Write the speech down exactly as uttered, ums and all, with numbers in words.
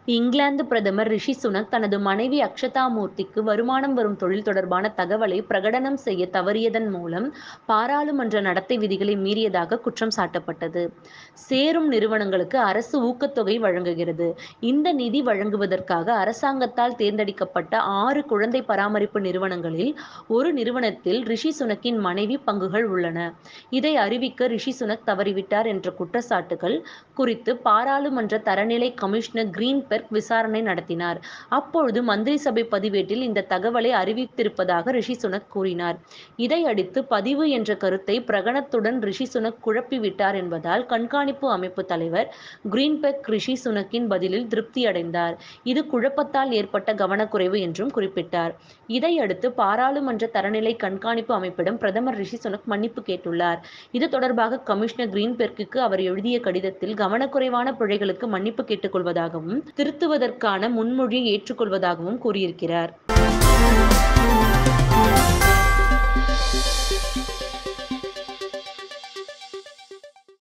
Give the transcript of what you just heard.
இங்கிலாந்து பிரதமர் ரிஷி சுனக் தனது மனைவி அக்ஷதா மூர்த்திக்கு வருமானம் வரும் தொழில் தொடர்பான தகவலை பிரகடனம் செய்ய தவறியதன் மூலம் பாராளுமன்ற நடத்தை விதிகளை மீறியதாக குற்றம் சாட்டப்பட்டது. சேரும் நிறுவனங்களுக்கு அரசு ஊக்கத்தொகை வழங்குகிறது. இந்த நிதி வழங்குவதற்காக அரசாங்கத்தால் தேர்ந்தெடுக்கப்பட்ட ஆறு குழந்தை பராமரிப்பு நிறுவனங்களில் ஒரு நிறுவனத்தில் ரிஷி சுனக்கின் மனைவி பங்குகள் உள்ளன. இதை அறிவிக்க ரிஷி சுனக் தவறிவிட்டார் என்ற குற்றச்சாட்டுகள் குறித்து பாராளுமன்ற தரநிலை கமிஷனர் கிரீன்பெர்க் விசாரணை நடத்தினார். அப்பொழுது மந்திரி சபை பதிவேட்டில் இந்த தகவலை அறிவித்திருப்பதாக ரிஷி சுனக் கூறினார். இதையடுத்து பதிவு என்ற கருத்தை பிரகடனத்துடன் ரிஷி சுனக் குழப்பிவிட்டார் என்பதால் கண்காணிப்பு அமைப்பு தலைவர் கிரீன்பெர்க் ரிஷி சுனக்கின் பதிலில் திருப்தியடைந்தார். இது குழப்பத்தால் ஏற்பட்ட கவனக்குறைவு என்றும் குறிப்பிட்டார். இதையடுத்து பாராளுமன்ற தரநிலை கண்காணிப்பு அமைப்பிடம் பிரதமர் ரிஷி சுனக் மன்னிப்பு கேட்டுள்ளார். இது தொடர்பாக கமிஷனர் கிரீன்பெர்க்கிற்கு அவர் எழுதிய கடிதத்தில் கவனக்குறைவான பிழைகளுக்கு மன்னிப்பு கேட்டுக் கொள்வதாகவும் திருத்துவதற்கான முன்மொழியை ஏற்றுக்கொள்வதாகவும் கூறியிருக்கிறார்.